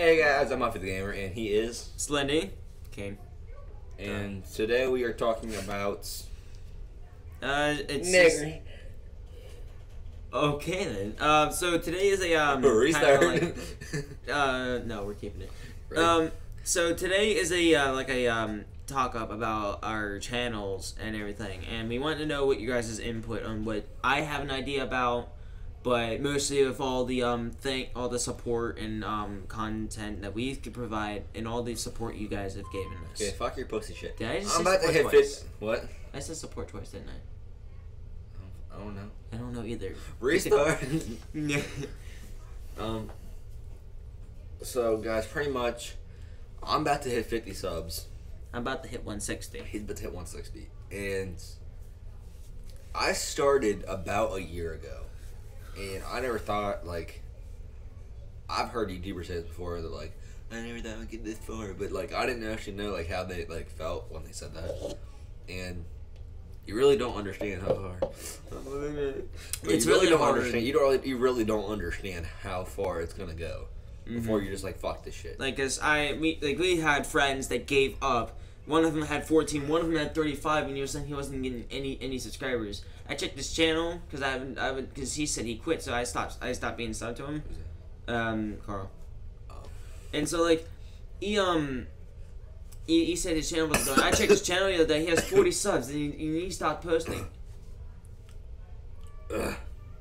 Hey guys, I'm Muffy the Gamer, and he is Slendy. Okay. And today we are talking about It's nigger. Okay then. So today is a Restart. No, we're keeping it. Right. So today is a talk up about our channels and everything, and we want to know what you guys' input on what I have an idea about, but mostly with all the all the support and content that we could provide and all the support you guys have given us. Okay, fuck your pussy shit. Did I just I'm say about to support hit twice? 50. What? I said support twice, didn't I? I don't know. I don't know either. Restart. Yeah. So guys, pretty much, I'm about to hit 50 subs. I'm about to hit 160. He's about to hit 160, and I started about a year ago, and I never thought, like, I've heard YouTubers say this before, that like, I never thought I'd get this far, but like, I didn't actually know like how they like felt when they said that, and you really don't understand how hard. It's you really don't hard. understand. You really don't understand how far it's gonna go before you're just like, fuck this shit. Like, cause we had friends that gave up. One of them had 14. One of them had 35, and he was saying he wasn't getting any subscribers. I checked his channel because he said he quit, so I stopped being subbed to him. Carl. Oh. And so like, he said his channel was done. I checked his channel the other day. He has 40 subs, and he stopped posting. Ugh.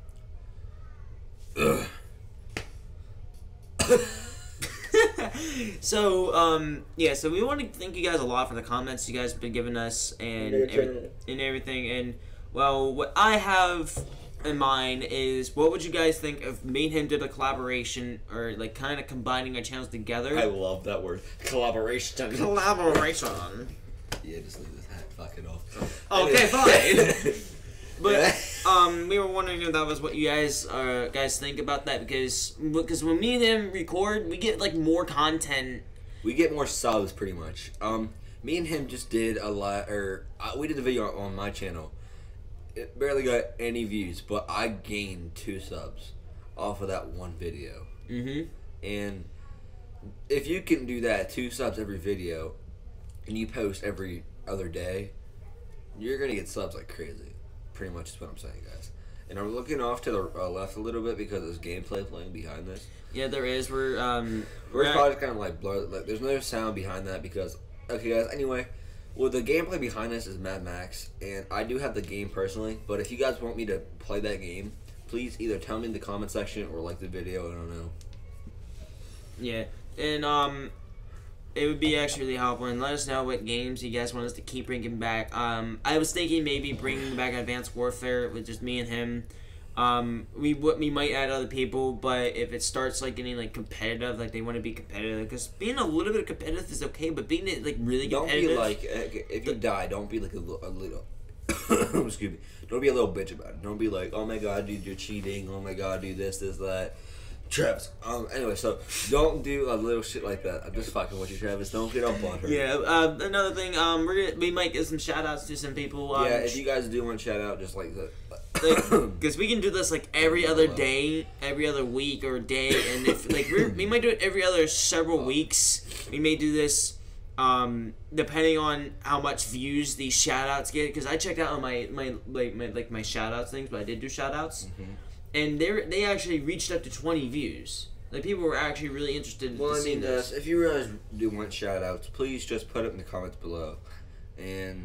So yeah, so we want to thank you guys a lot for the comments you guys have been giving us and everything. And well, what I have in mind is, what would you guys think if me and him did a collaboration, or like kind of combining our channels together? I love that word, collaboration. Collaboration. Yeah, just leave this hat fucking off. Okay, fine. But we were wondering if that was what you guys think about that, because when me and him record, we get like more content. We get more subs, pretty much. Me and him just did a lot, we did a video on my channel. It barely got any views, but I gained 2 subs off of that one video. And if you can do that, 2 subs every video, and you post every other day, you're gonna get subs like crazy. Pretty much is what I'm saying, guys. And I'm looking off to the left a little bit because there's gameplay playing behind this. Yeah, there is. We're probably kind of like blurred. Like, there's no sound behind that because, okay, guys. Anyway, well, the gameplay behind this is Mad Max, and I do have the game personally. But if you guys want me to play that game, please either tell me in the comment section or like the video. I don't know. Yeah, and it would be actually really helpful, and let us know what games you guys want us to keep bringing back. I was thinking maybe bringing back Advanced Warfare with just me and him. We might add other people, but if it starts like getting like competitive, like they want to be competitive, because being a little bit competitive is okay, but being like really competitive. Don't be like, if you die, don't be like a little excuse me. Don't be a little bitch about it. Don't be like, oh my god, dude, you're cheating. Oh my god, dude, this, that. Travis. Anyway, so don't do a little shit like that. I'm just fucking with you, Travis. Don't get up on her. Yeah. Another thing. We might give some shout outs to some people. Yeah. If you guys do want to shout out, just like that. Because we can do this like every other day, every other week or day, and if like we might do it every other several weeks. We may do this depending on how much views these shout outs get. Because I checked out on my shout outs things, but I did do shout outs. And they actually reached up to 20 views. Like, people were actually really interested in seeing this. If you guys do want shout-outs, please just put it in the comments below. And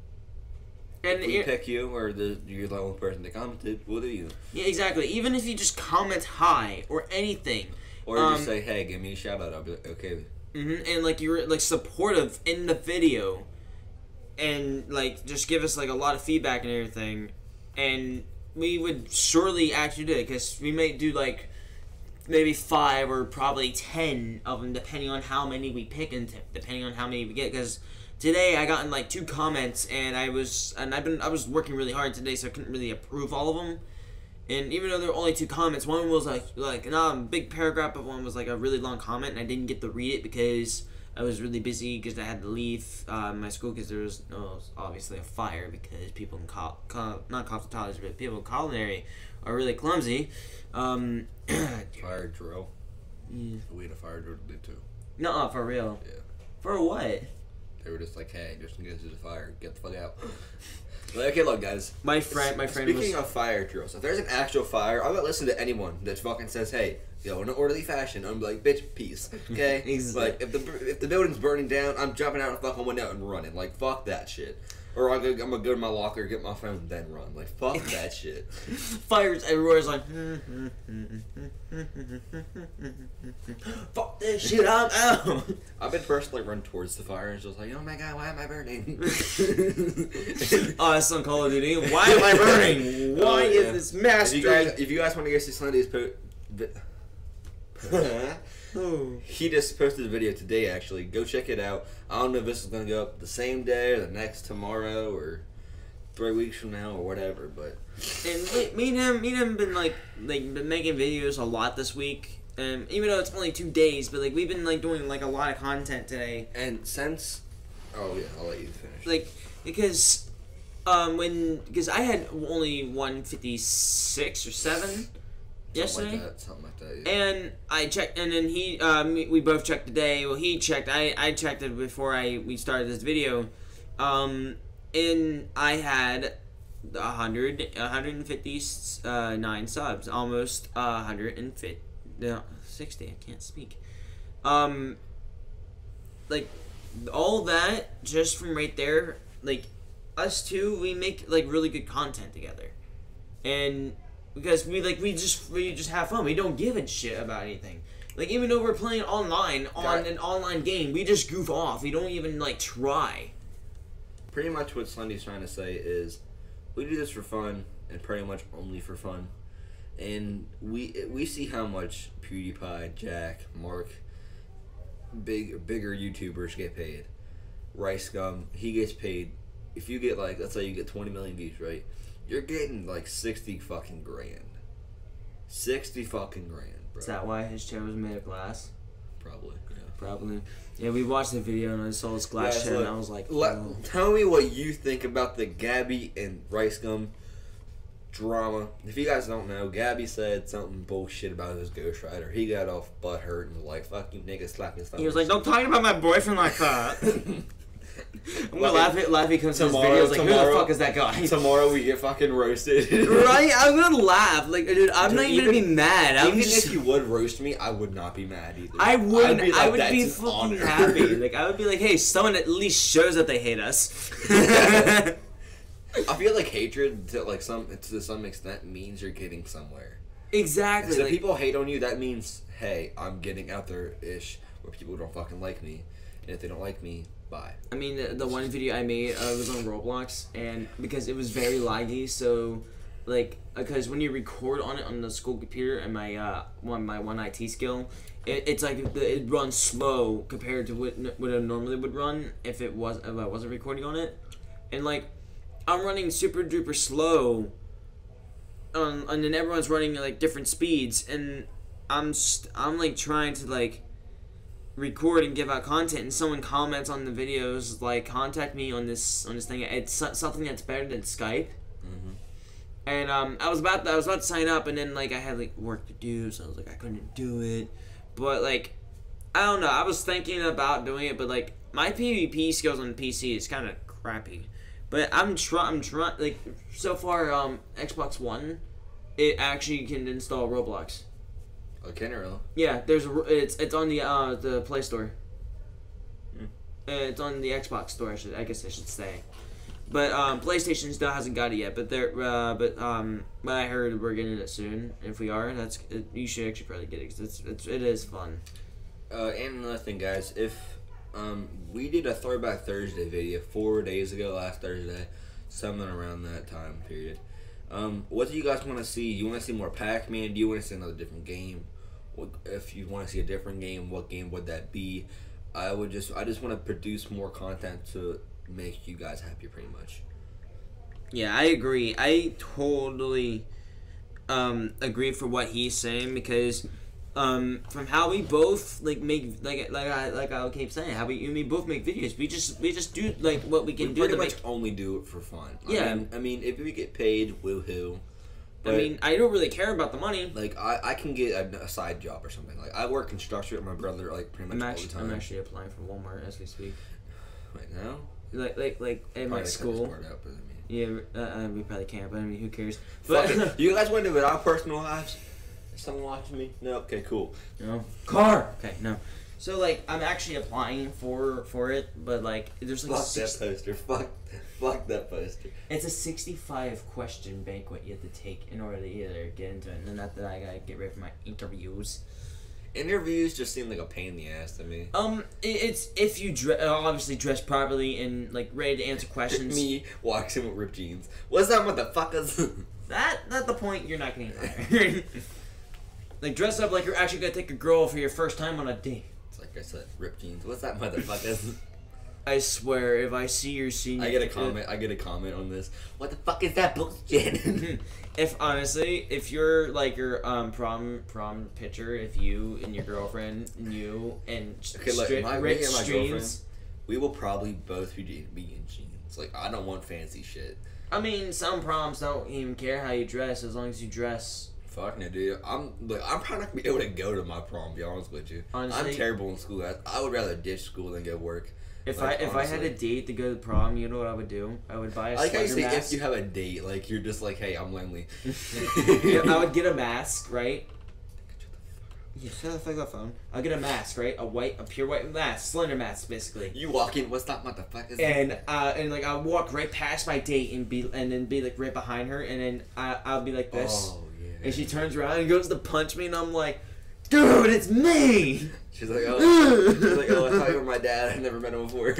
if we pick you, or you're the only person that commented, we'll do you. Yeah, exactly. Even if you just comment hi, or anything. Or just say, hey, give me a shout-out. I'll be like, okay. And, like, you're, like, supportive in the video. And, like, just give us, like, a lot of feedback and everything. And we would surely actually do it, because we may do like maybe 5 or probably 10 of them, depending on how many we pick and depending on how many we get. Because today I got in like 2 comments, and I was working really hard today, so I couldn't really approve all of them. And even though there were only 2 comments, one was like a big paragraph, but one was like a really long comment, and I didn't get to read it because I was really busy because I had to leave my school because there was obviously a fire, because people in not cosmetology, but people in culinary are really clumsy. Fire drill. Yeah. We had a fire drill to do too. Nuh-uh, for real. Yeah. For what? They were just like, hey, just in case there's a fire, get the fuck out. Like, okay, look, guys. My friend Speaking of fire drills, if there's an actual fire, I'm not listening to anyone that fucking says, hey, go in an orderly fashion. I'm like, bitch, peace. Okay? Exactly. Like, if the building's burning down, I'm jumping out a fucking window and running. Like, fuck that shit. Or I'm gonna go to my locker, get my phone, then run. Like, fuck that shit. Fires everywhere is like, fuck this shit, I'm out. I've been personally run towards the fire and just like, oh my god, why am I burning? Oh, that's on Call of Duty. Why am I burning? Why is this master? If you guys want to go see Slendy's he just posted a video today, actually. Go check it out. I don't know if this is going to go up the same day or the next tomorrow or 3 weeks from now or whatever, but... And me and him been been making videos a lot this week. Even though it's only 2 days, but like we've been like doing like a lot of content today. And since... Oh yeah, I'll let you finish. Like, because I had only 156 or 7 yesterday. Something like that, yeah. And I checked, and then we both checked today. Well, he checked. I checked it before we started this video. And I had 159 subs, almost 160. I can't speak. Like all that just from right there. Like us two, we make like really good content together, and. Because we just have fun. We don't give a shit about anything. Like, even though we're playing online on an online game, we just goof off. We don't even like try. Pretty much what Slendy's trying to say is, we do this for fun, and pretty much only for fun. And we see how much PewDiePie, Jack, Mark, bigger YouTubers get paid. Rice Gum, he gets paid. If you get like, let's say you get 20 million views, right? You're getting like 60 fucking grand. 60 fucking grand, bro. Is that why his chair was made of glass? Probably, yeah. Probably. Yeah, we watched the video and I saw his glass chair and I was like, oh. Tell me what you think about the Gabby and Rice Gum drama. If you guys don't know, Gabby said something bullshit about his Ghost Rider. He got off butt hurt and was like, fuck you niggas, slap his thumb. He was like, don't talk about my boyfriend like that. I'm gonna laugh he comes to his videos like, who the fuck is that guy? Tomorrow we get fucking roasted. Right? I'm gonna laugh. Like, dude, I'm not even gonna be mad. Even if you would roast me, I would not be mad either. I would be fucking happy. Like, I would be like, hey, someone at least shows that they hate us. I feel like hatred to some extent means you're getting somewhere. Exactly. So if people hate on you, that means, hey, I'm getting out there-ish where people don't fucking like me. And if they don't like me, bye. I mean, the one video I made was on Roblox, and because it was very laggy, so, like, because when you record on it on the school computer and my one IT skill, it's like it runs slow compared to what it normally would run if I wasn't recording on it, and like I'm running super duper slow, and then everyone's running like different speeds, and I'm like trying to like record and give out content, and someone comments on the videos like, contact me on this thing. It's something that's better than Skype. Mm-hmm. And I was about to sign up, and then like I had like work to do, so I was like I couldn't do it. But like I don't know, I was thinking about doing it, but like my PvP skills on PC is kind of crappy. But I'm trying like so far Xbox One, it actually can install Roblox. Oh, can it really? Yeah, it's on the Play Store. It's on the Xbox Store. I guess I should say. But PlayStation still hasn't got it yet. But I heard we're getting it soon. If we are, you should actually probably get it because it is fun. And another thing, guys, if we did a Throwback Thursday video 4 days ago, last Thursday, something around that time period. What do you guys want to see? You want to see more Pac-Man? Do you want to see another different game? If you want to see a different game, what game would that be? I just want to produce more content to make you guys happy, pretty much. Yeah, I agree. I totally agree for what he's saying, because from how we both like make like I keep saying, how we both make videos. We just do like what we can do. Pretty much only do it for fun. Yeah. I mean, if we get paid, woohoo. I mean, I don't really care about the money. Like, I can get a side job or something. Like, I work construction with my brother, like, pretty much all the time. I'm actually applying for Walmart as we speak. Right now? Like in my school. Out, but, I mean. Yeah, we probably can't, but I mean, who cares? Fuck it. You guys want to do it our personal lives? Is someone watching me? No? Okay, cool. No. Car! Okay, no. So, like, I'm actually applying for it, but, like, there's, like, Fuck that poster. Fuck that poster. It's a 65-question banquet you have to take in order to either get into it, and then after that, I gotta get ready for my interviews. Interviews just seem like a pain in the ass to me. It's if you obviously dress properly and, like, ready to answer questions. Me walks in with ripped jeans. What's that, motherfuckers? That's the point. You're not getting hired. Like, dress up like you're actually gonna take a girl for your first time on a date. It's like I said, ripped jeans. What's that, motherfuckers? I swear, if I see your senior... I get a comment on this. What the fuck is that bullshit? If you're, like, your prom picture, if you and your girlfriend and you and okay, like, me and my jeans, girlfriend, we will probably both be in jeans. Like, I don't want fancy shit. I mean, some proms don't even care how you dress as long as you dress. Fuck no, dude. I'm probably not gonna be able to go to my prom. To be honest with you, honestly, I'm terrible in school. I would rather ditch school than go work. If I had a date to go to the prom, you know what I would do? I would buy a Slender mask. say if you have a date, like you're just like, hey, I'm lonely. Yeah, I would get a mask, right? Yeah, shut the fuck up, phone. I'll get a mask, right? A pure white mask, slender mask, basically. You walk in, what's that, motherfucker? And like I'll walk right past my date and then be like right behind her, and then I'll be like this. Oh yeah. And she turns around and goes to punch me, and I'm like, dude, it's me. She's like, oh, I thought you were my dad. I've never met him before.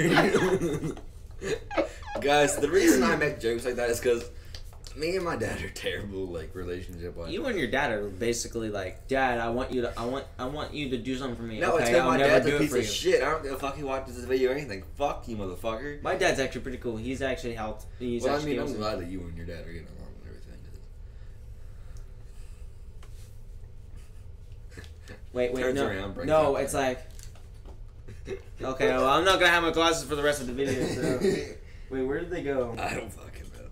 Guys, the reason I make jokes like that is because me and my dad are terrible, like, relationship wise. You and your dad are basically like, Dad, I want you to do something for me. No, okay, it's because my dad's a do piece of shit. I don't give a fuck he watches this video or anything. Fuck you, motherfucker. My dad's actually pretty cool. He's actually helped. I'm glad that you and your dad are getting along and everything. Wait, Turns no, around, no, it's like, okay, well, I'm not gonna have my glasses for the rest of the video. So, wait, where did they go? I don't fucking know.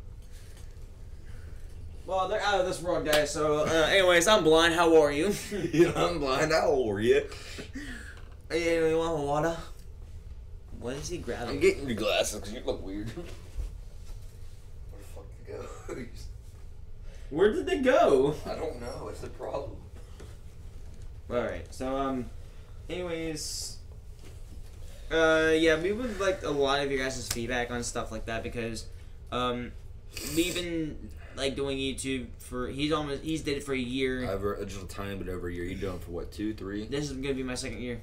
Well, they're out of this world, guys. So, anyways, I'm blind. How are you? I'm blind. How are you? Hey, you want water? What is he grabbing? I'm getting your glasses because you look weird. Where the fuck did they go? Where did they go? I don't know. It's the problem. Alright, so, anyways, yeah, we would like a lot of your guys' feedback on stuff like that because, we've been, like, doing YouTube he's did it for a year. Over just a tiny bit over a year. You doing it for what, 2, 3? This is gonna be my second year.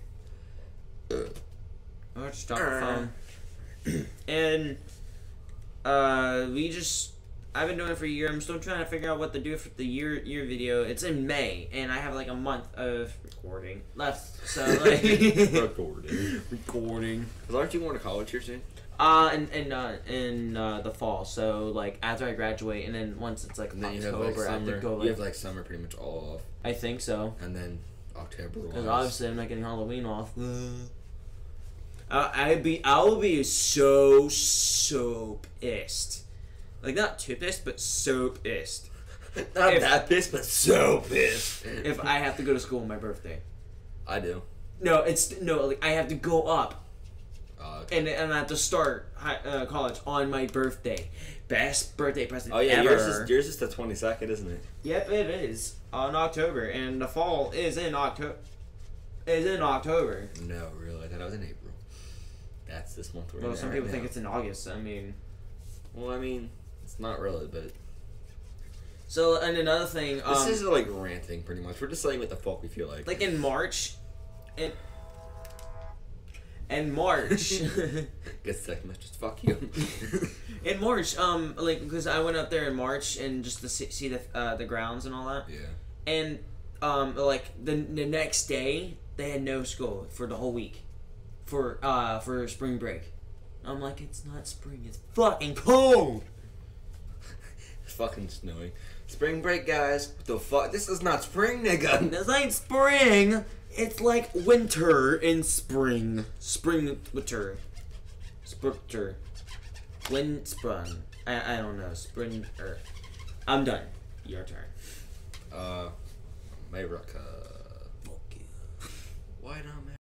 I just dropped the phone. And, I've been doing it for a year. I'm still trying to figure out what to do for the year video. It's in May, and I have like a month of recording left. So like recording. Cause aren't you going to college here soon? In the fall. So like after I graduate, and then once it's like October, I have to go. Like, you have like summer pretty much all off. I think so. And then October. Because obviously I'm not getting Halloween off. I will be so pissed. Like, not too pissed, but so pissed. Not that pissed, but so pissed. If I have to go to school on my birthday. I do. No, like, I have to go up. Okay. And I have to start college on my birthday. Best birthday present ever. Yours is the 22nd, isn't it? Yep, it is. On October. And the fall is in October. No, really. I thought it was in April. That's this month. Well, some people think it's in August. I mean... Well, I mean... It's not really, but... So, and another thing... this is like ranting, pretty much. We're just saying what the fuck we feel like. Like, in March... In March... Guess second message, fuck you. In March, like, because I went up there in March and just to see the grounds and all that. Yeah. And, like, the next day, they had no school for the whole week. For spring break. I'm like, it's not spring, it's fucking cold! It's fucking snowing. Spring break, guys. What the fuck? This is not spring, nigga. This ain't spring. It's like winter in spring. Spring, winter. Sprinter. Wind, sprung. I don't know. Spring, I'm done. Your turn. America. Fuck you. Why not, man?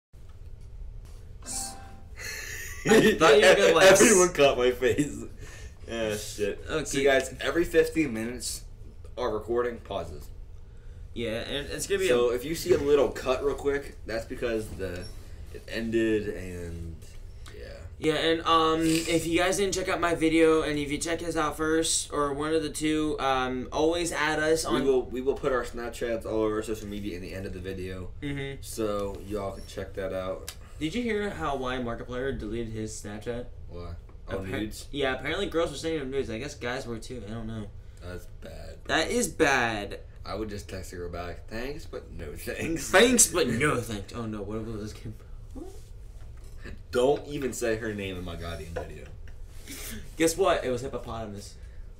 I thought you were gonna like. Everyone caught my face. Yeah, shit. Okay. So, guys, every 15 minutes, our recording pauses. Yeah, and it's gonna be. So if you see a little cut real quick, that's because it ended and yeah. Yeah, and if you guys didn't check out my video, and if you check us out first or one of the two, always add us on. We will put our Snapchats all over our social media in the end of the video, so y'all can check that out. Did you hear how Markiplier deleted his Snapchat? Why? Oh, nudes? Yeah, apparently girls were sending him nudes. I guess guys were too. I don't know. That's bad. That is bad. I would just text her back. Thanks, but no thanks. Thanks, but no thanks. Oh no, what was this kid? Don't even say her name in my goddamn video. Guess what? It was hippopotamus.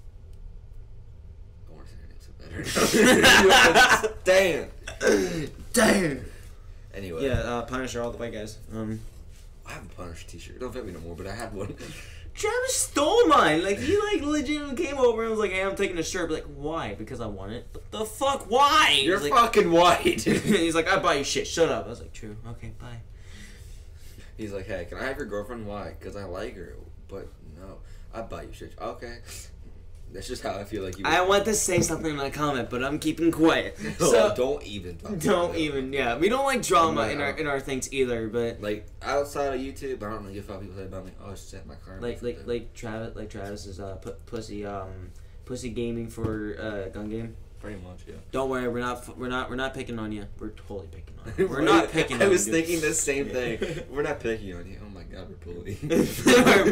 I want to say her name so better. Damn. Damn. Anyway. Yeah, Punisher all the way, guys. I have a Punisher t-shirt. It don't fit me no more, but I have one. Travis stole mine. Like, he, like, legitimately came over and was like, hey, I'm taking a shirt. But, like, why? Because I want it. What the fuck? Why? You're like, fucking white. He's like, I buy you shit. Shut up. I was like, true. Okay, bye. He's like, hey, can I have your girlfriend? Why? Because I like her. But, no. I buy you shit. Okay. That's just how I feel like you. I want to say something in my comment, but I'm keeping quiet. No, So don't even. Yeah. We don't like drama in our things either, but like outside of YouTube, I don't know if people say about me. Oh, set my car. like Travis is pussy gaming for gun game. Pretty much, yeah. Don't worry, we're not picking on you. We're totally picking on you. We're not picking on you. I was thinking the same thing. We're not picking on you. Oh my god, we're bullying. We're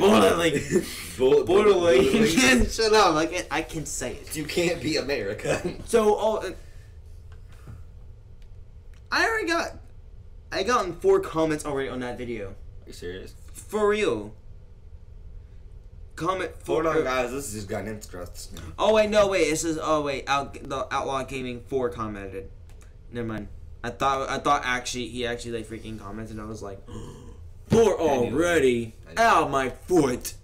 bullying. Shut up! I can say it. You can't be America. So, I gotten 4 comments already on that video. Are you serious? For real. Comment for. Hold on, guys. This has gotten interesting. Oh wait, no wait. This is the Outlaw Gaming 4 commented. Never mind. I thought actually he actually like freaking commented, and I was like, 4 already. Ow, my foot.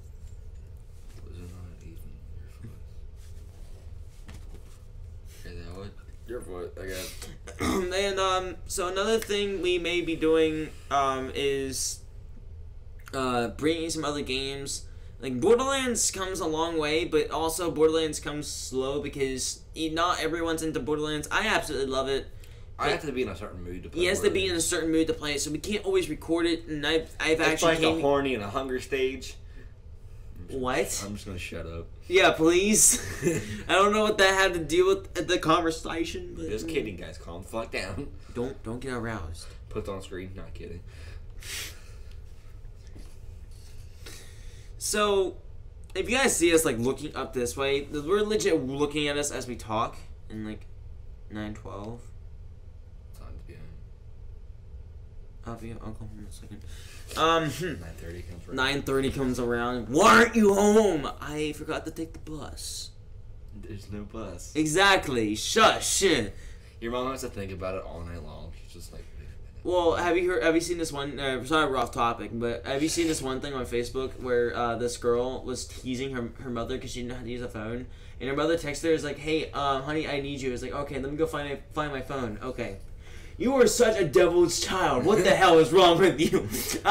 Your foot, I guess. And so another thing we may be doing is bringing some other games. Like, Borderlands comes a long way, but also Borderlands comes slow because not everyone's into Borderlands. I absolutely love it. I have to be in a certain mood to play. He has to be in a certain mood to play it, so we can't always record it. And I've it's actually like a horny and a hunger stage. What? I'm just gonna shut up. Yeah, please. I don't know what that had to do with the conversation, but just kidding, guys. Calm the fuck down. Don't get aroused. Put it on screen. Not kidding. So, if you guys see us like looking up this way, we're legit looking at us as we talk in like 9:12. Time to be home. I'll come home in a second. 9:30 comes around. 9:30 comes around. Why aren't you home? I forgot to take the bus. There's no bus. Exactly. Shush. Your mom has to think about it all night long. She's just like, wait a minute. Well, have you seen this one? Sorry, we're off topic, but have you seen this one thing on Facebook where this girl was teasing her mother because she didn't know how to use a phone, and her mother texted her, is like, "Hey, honey, I need you." It's like, "Okay, let me go find my phone." Okay. You are such a devil's child. What the hell is wrong with you?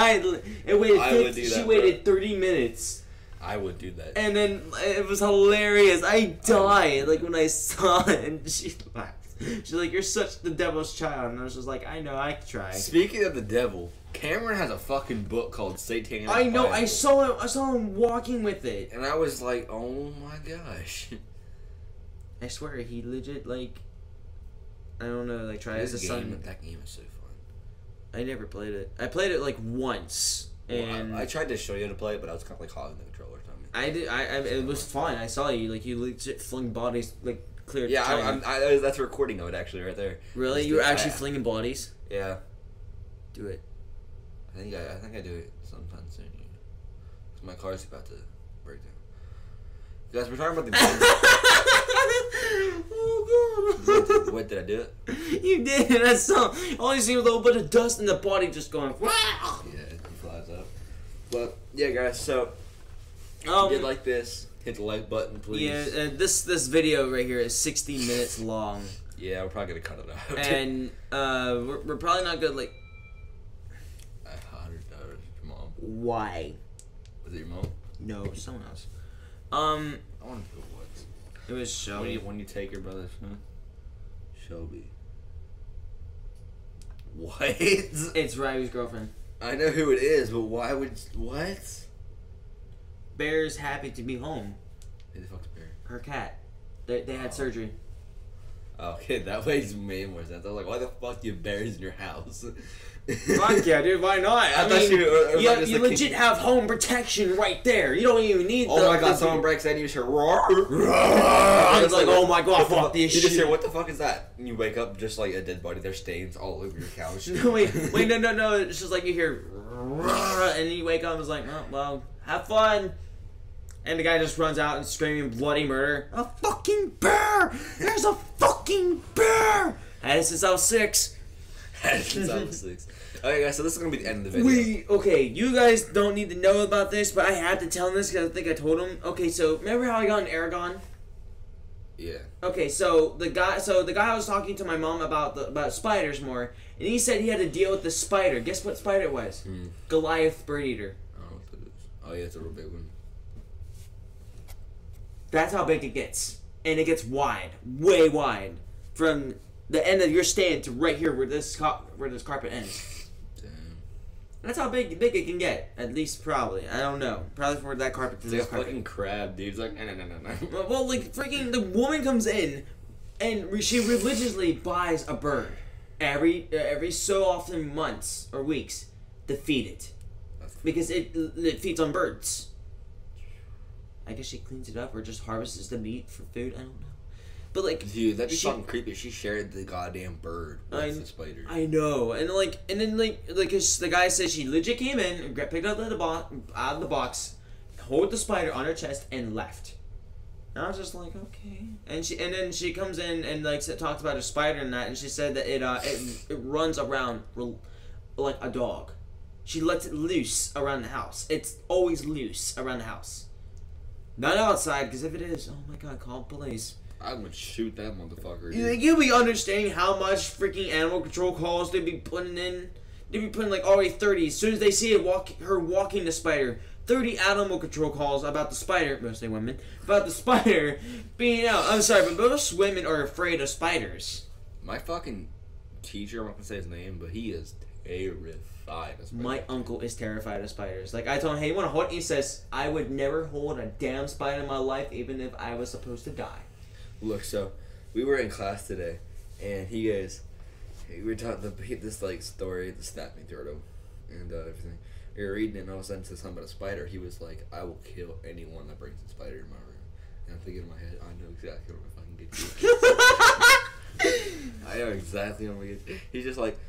She waited 30 minutes. I would do that. And then it was hilarious. I died like when I saw it, and she laughed. She's like, "You're such the devil's child," and I was just like, "I know, I could try." Speaking of the devil, Cameron has a fucking book called Satanic I know. Bible. I saw him walking with it, and I was like, "Oh my gosh!" I swear, he legit like. I don't know, like try as a son. That game is so fun. I never played it. I played it like once, and I tried to show you how to play it, but I was kind of like hogging the controller. I did. It was fun. I saw you like you legit flung bodies like clear. Yeah, that's a recording of it actually right there. Really, you were actually flinging bodies? Yeah. Do it. I think I do it sometime soon. Yeah. 'Cause my car's about to break down. Guys, we're talking about the games. Oh god! What did I do it? You did. I saw. All you see was a little bit of dust and the body just going. Wow. Yeah, it flies up. But yeah, guys. So if you did like this, hit the like button, please. Yeah, this video right here is 60 minutes long. Yeah, we're probably gonna cut it out. And we're probably not good. Like, $100 for mom. why? Was it your mom? No, someone else. I want to go what? It was Shelby. When you take your brother's son? Shelby. What? It's Riley's girlfriend. I know who it is, but why would what? Bear's happy to be home. Who the fuck's Bear? Her cat. They had surgery. Okay, that makes way more sense. I was like, why the fuck do you have bears in your house? Fuck yeah, dude. Why not? I thought mean, you you legit have home protection right there. You don't even need. Oh my god! Someone breaks in, you just hear roar. I was like, oh my god, fuck this shit. You just hear, what the fuck is that? And you wake up just like a dead body. There's stains all over your couch. No, wait, no. It's just like you hear, and you wake up and it's like, oh well, have fun. And the guy just runs out and screaming bloody murder. A fucking bear! There's a fucking bear! Had it since I was 6. Since I was 6. Okay, guys, so this is gonna be the end of the video. Okay, you guys don't need to know about this, but I had to tell him this because I think I told him. Okay, so remember how I got an Aragon? Yeah. Okay, so the guy was talking to my mom about spiders more, and he said he had to deal with the spider. Guess what spider it was? Goliath bird eater. I don't know what that is. Oh yeah, it's a real big one. That's how big it gets. And it gets wide. Way wide. From the end of your stand to right here where this carpet ends. Damn. That's how big it can get. At least probably. I don't know. Probably from that carpet to It's this like a carpet. fucking crab, dude. It's like, no. Well, like, freaking, the woman comes in and she religiously buys a bird every so often months or weeks to feed it. Because it feeds on birds. I guess she cleans it up or just harvests the meat for food. I don't know. But like, dude, that'd be fucking creepy. She shared the goddamn bird with the spider. I know, and then the guy says she legit came in, picked up out of the box, hold the spider on her chest, and left. And I was just like, okay. And then she comes in and like talks about her spider and that, and she said that it runs around like a dog. She lets it loose around the house. It's always loose around the house. Not outside, because if it is, oh my god, call police. I would shoot that motherfucker. You'll be understanding how much freaking animal control calls they be putting in. They be putting like already 30. As soon as they see her walking the spider, 30 animal control calls about the spider, mostly women, about the spider being out. I'm sorry, but most women are afraid of spiders. My fucking teacher, I'm not gonna say his name, but he is terrified of spiders. My uncle is terrified of spiders. Like, I told him, hey, you want to hold it? He says, I would never hold a damn spider in my life, even if I was supposed to die. Look, so we were in class today, and he goes, we were taught this like story, the snapping turtle, and everything. We were reading it, and all of a sudden, it said something about a spider. He was like, "I will kill anyone that brings a spider in my room." And I'm thinking in my head, I know exactly what I fucking get you. I know exactly what I'm gonna get. He's just like,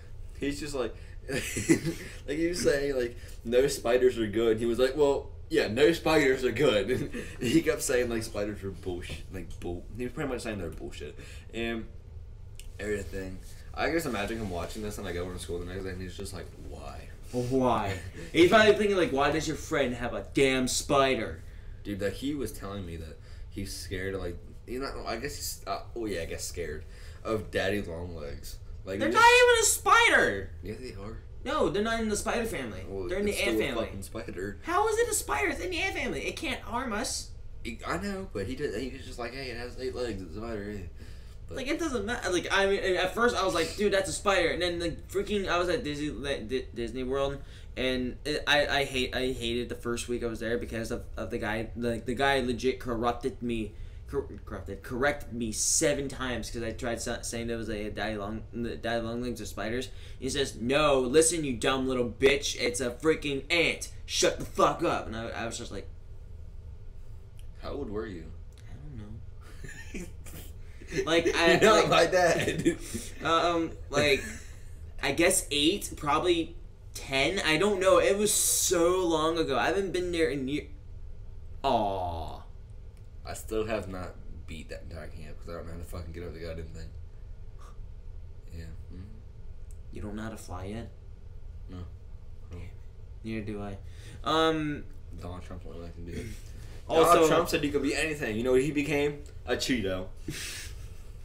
like he was saying, like, no spiders are good. He was like, well. Yeah, no spiders are good. He kept saying like spiders were bullshit, He was pretty much saying they're bullshit and everything. I guess imagine him watching this and I go into school the next day and he's just like, why? Why? He's probably thinking like, why does your friend have a damn spider? Dude, that he was telling me that he's scared of like, I guess he's scared of Daddy Longlegs. Like they're not even a spider. Yeah, they are. No, they're not in the spider family. Well, they're in the ant family. Fucking spider. How is it a spider? It's in the ant family. It can't harm us. I know, but he was just like, hey, it has 8 legs. It's a spider. But like, it doesn't matter. Like, I mean, at first I was like, dude, that's a spider. And then I was at Disney World, and I hated the first week I was there because of the guy. Like, the guy legit corrected me 7 times because I tried saying there was a daddy longlegs or spiders. He says, no, listen, you dumb little bitch, it's a freaking ant. Shut the fuck up. And I was just like, how old were you? I don't know. Like, You're not my dad. Like, I guess 8, probably 10. I don't know. It was so long ago. I haven't been there in years. Aww. I still have not beat that entire camp because I don't know how to fucking get over the goddamn thing. Yeah. Mm-hmm. You don't know how to fly yet? No. Neither do I. Donald Trump's only I can do it. Also, Donald Trump said he could be anything. You know what he became? A Cheeto.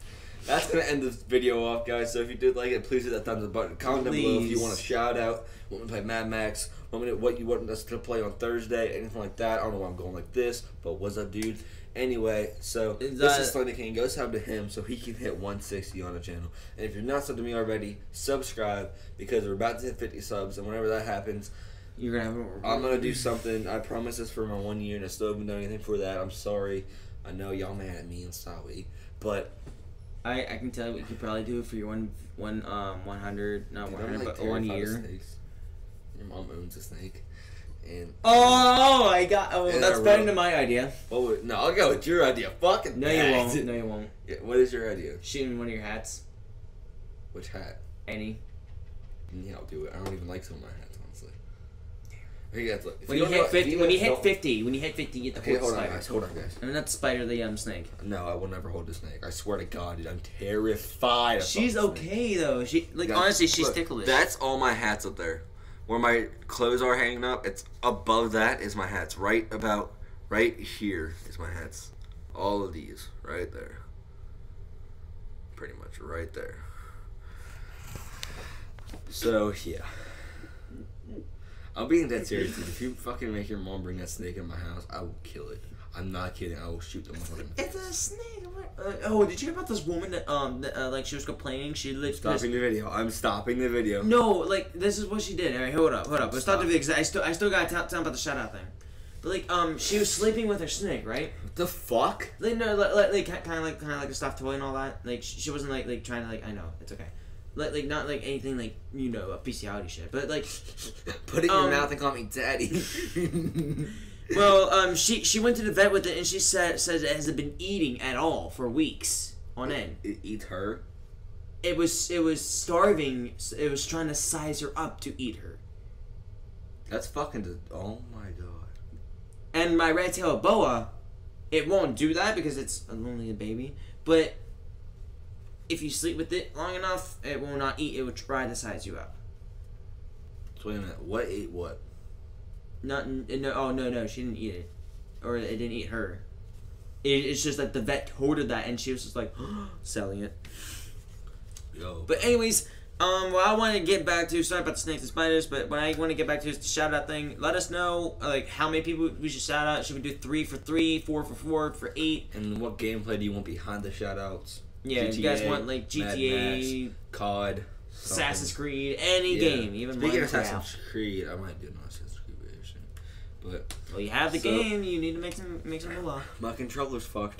that's gonna end this video off, guys. So if you did like it, please hit that thumbs up button. Comment down below if you want a shout out, want me to play Mad Max, what you want us to play on Thursday, anything like that. I don't know why I'm going like this, but what's up, dude? Anyway, so this is Slender King. Go sub to him so he can hit 160 on the channel. And if you're not subbed to me already, subscribe because we're about to hit 50 subs, and whenever that happens, I'm gonna do something. I promise this for my 1 year, and I still haven't done anything for that. I'm sorry. I know y'all mad at me and sorry, but I can tell you what you could probably do for your 100, not 100, but 1 year. Your mom owns a snake, and that's better than my idea. No, I'll go with your idea. Fucking no, you won't. No, you won't. Yeah, what is your idea? Shooting one of your hats. Which hat? Any. Yeah, I'll do it. I don't even like some of my hats, honestly. When you hit 50, get the hold on, guys. And not spider, the snake. No, I will never hold the snake. I swear to God, dude, I'm terrified. She's okay though. Honestly, she's ticklish. That's all my hats up there. Where my clothes are hanging up, it's above that is my hats. Right here is my hats. All of these, right there. Pretty much right there. So yeah. I'm being dead serious, dude. If you fucking make your mom bring that snake in my house, I will kill it. I'm not kidding. I will shoot them. It's a snake. Did you hear about this woman that like she was complaining? She lived. Stopping the video. I'm stopping the video. No, like this is what she did. All right, hold up. Let's stop the video because I still gotta tell about the shout out thing. But like she was sleeping with her snake, right? What the fuck? Like no, like kind of like a stuffed toy and all that. Like she wasn't like trying to I know it's okay. Like not like anything like a bestiality shit, but like put it in your mouth and call me daddy. Well, she went to the vet with it, and she says it hasn't been eating at all for weeks on end. It eats her. It was starving. It was trying to size her up to eat her. That's fucking. Oh my god. And my red-tailed boa, it won't do that because it's only a baby, but if you sleep with it long enough, it will not eat. It will try to size you up. So wait a minute. What ate what? No, she didn't eat it, or it didn't eat her. It's just that the vet told her that, and she was just like selling it. Yo. But anyways, what I want to get back to, sorry about the snakes and spiders, but what I want to get back to is the shout out thing. Let us know like how many people we should shout out. Should we do 3 for 3, 4 for 4, for 8? And what gameplay do you want behind the shout outs? Yeah, GTA, you guys want like GTA, Mad Max, COD, Assassin's Creed, any game, even Speaking Minecraft. of Assassin's Creed, I might do an Assassin's Creed version. But well, you have the game. You need to make some moolah. My controller's fucked.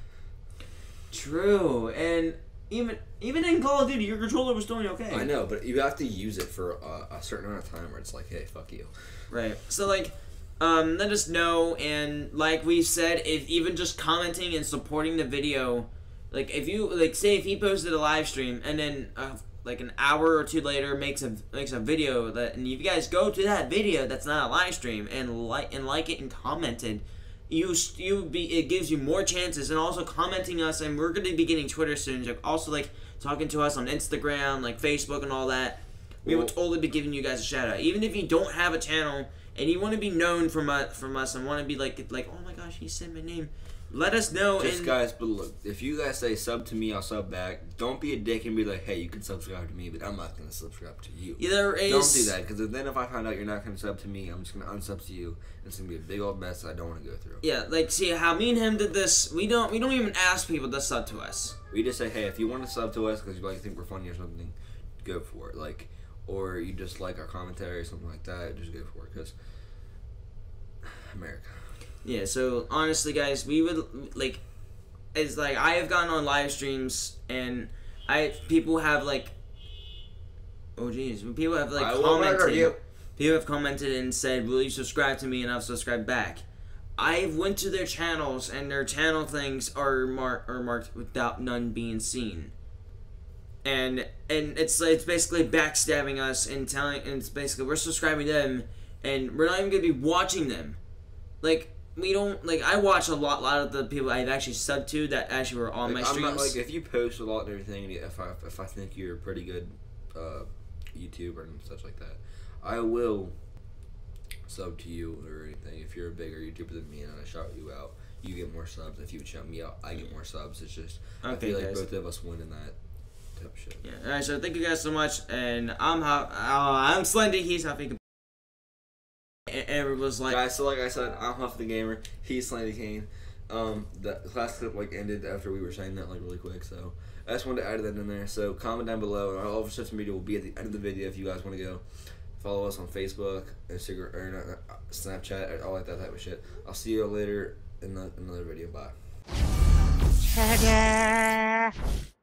True, and even in Call of Duty, your controller was doing okay. I know, but you have to use it for a certain amount of time where it's like, hey, fuck you. Right. So like, let us know, and like we said, if even just commenting and supporting the video. Like if you say if he posted a live stream and then like an hour or two later makes a video and if you guys go to that video that's not a live stream and like it and comment it, it gives you more chances, and also commenting us, and we're gonna be getting Twitter soon. So also like talking to us on Instagram, like Facebook and all that. We will totally be giving you guys a shout out, even if you don't have a channel and you want to be known from us and want to be like oh my gosh, he said my name. Let us know. Guys, but look, if you guys say sub to me, I'll sub back. Don't be a dick and be like, hey, you can subscribe to me, but I'm not going to subscribe to you. Don't do that, because then if I find out you're not going to sub to me, I'm just going to unsub to you. And it's going to be a big old mess I don't want to go through. Yeah, like, see, how me and him did this, we don't even ask people to sub to us. We just say, hey, if you want to sub to us because you think we're funny or something, go for it. Like, or you just like our commentary or something like that, just go for it, because America. Yeah, so honestly, guys, we would it's like I have gotten on live streams and people have people have commented. People have commented and said, "Will you subscribe to me?" And I've subscribed back. I went to their channels and their channel things are marked without none being seen. And it's basically backstabbing us and it's basically we're subscribing to them and we're not even gonna be watching them. We don't I watch a lot of the people I've actually subbed to that actually were on my streams. I'm not, if you post a lot and everything, if I think you're a pretty good YouTuber and such like that, I will sub to you or anything. If you're a bigger YouTuber than me and I shout you out, you get more subs. If you would shout me out, I get more subs. It's just I Okay, feel like guys. both of us win in that type of shit. Yeah. All right. So thank you guys so much, and I'm Slendy. He's Huffy. And it was like, Guys, so like I said, I'm Huff the Gamer. He's Slandy Kane. The class clip like ended after we were saying that like really quick, so I just wanted to add that in there. So comment down below, and all of our social media will be at the end of the video if you guys want to go follow us on Facebook, Instagram, or Snapchat, or all like that type of shit. I'll see you later in another video. Bye.